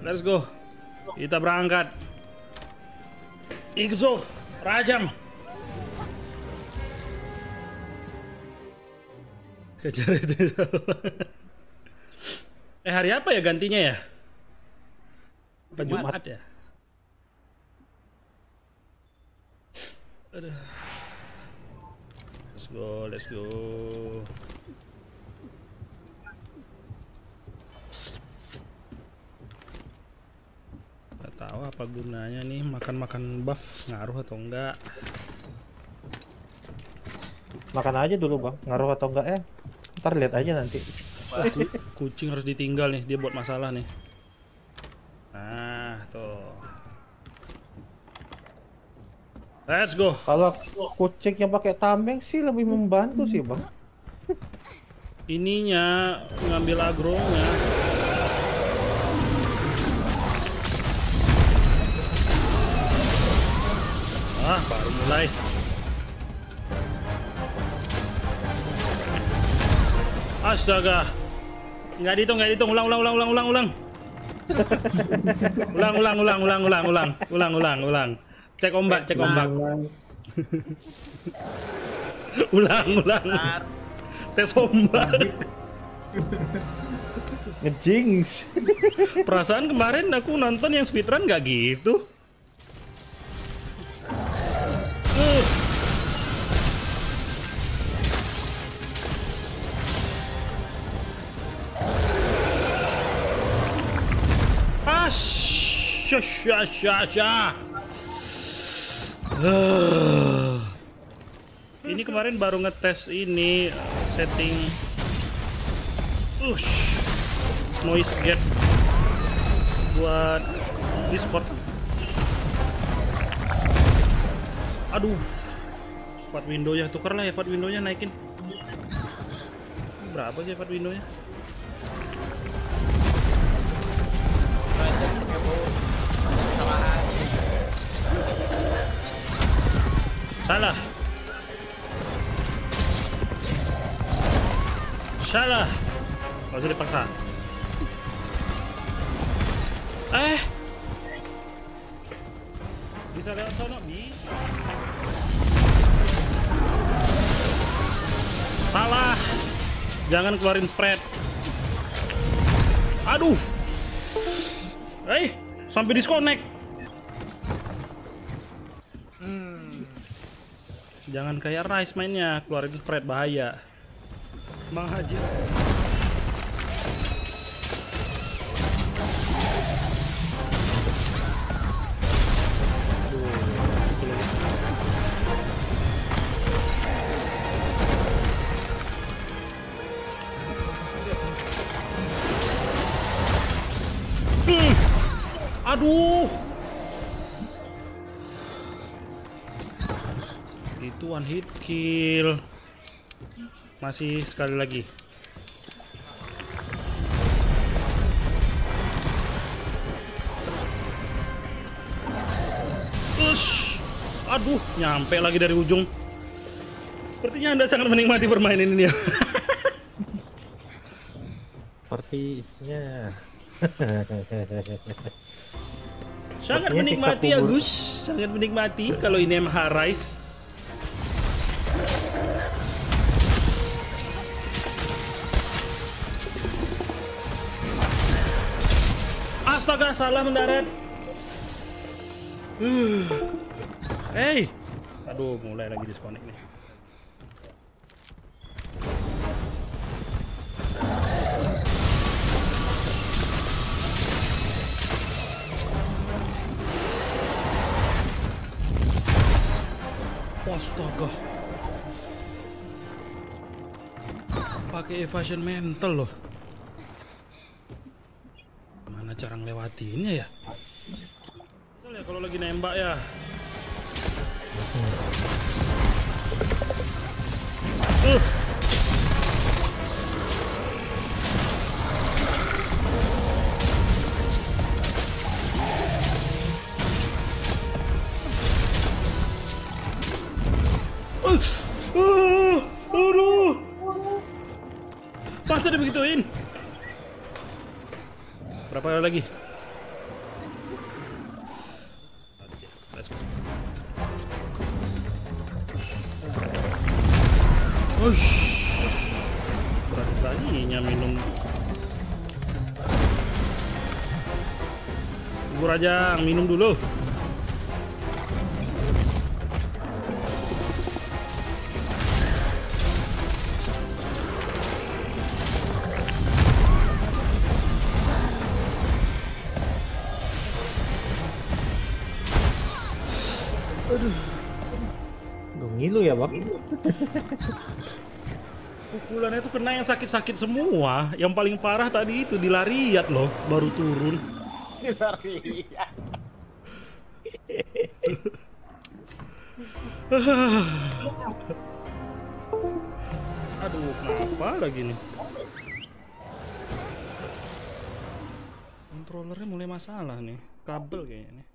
Let's go. Kita berangkat. Ikzo, rajam. Kejar itu. Hari apa ya gantinya ya? Apa Jumat ya? Aduh. Let's go, let's go. Gak tahu apa gunanya nih makan-makan buff, ngaruh atau enggak? Makan aja dulu bang, ngaruh atau enggak ya? Ntar lihat aja nanti. Kucing harus ditinggal nih, dia buat masalah nih. Nah, tuh. Let's go. Kalau kucing yang pakai tameng sih lebih membantu sih bang. Ininya ngambil agronya. Ah, baru mulai. Astaga. Nggak dihitung. Ulang. Ulang. Cek ombak. Ulang. Tes ombak. Ngejinx. Perasaan kemarin aku nonton yang speedrun nggak gitu. Ini kemarin baru ngetes ini setting noise gate buat Discord. Aduh, fat window-nya tuker lah ya, fat window-nya naikin. Berapa sih fat window-nya? Salah. Gak usah dipaksa. Bisa lewat sono, bisa. Salah. Jangan keluarin spread. Aduh. Sampai disconnect. Jangan kayak Rice mainnya, keluarin spread bahaya. Bang Haji. Aduh. Itu one hit kill. Masih sekali lagi. Aduh, nyampe lagi dari ujung. Sepertinya Anda sangat menikmati permainan ini ya. Sepertinya. Sangat menikmati Agus, sangat menikmati kalau ini MH Rise. Astaga, salah mendarat. Aduh, mulai lagi disconnect nih. Astaga. Pakai evasion mental loh. Mana cara ngelewatinya ya? Soalnya kalau lagi nembak ya. Aduh. Masa dibegituin? Berapa lagi? Ush. Berani-beraninya minum. Tunggu Rajang, minum dulu. Duh, ngilu ya bang. Pukulannya tuh kena yang sakit-sakit semua. Yang paling parah tadi itu di lariat loh, baru turun. Aduh, kenapa lagi nih? Controllernya mulai masalah nih, kabel kayaknya nih.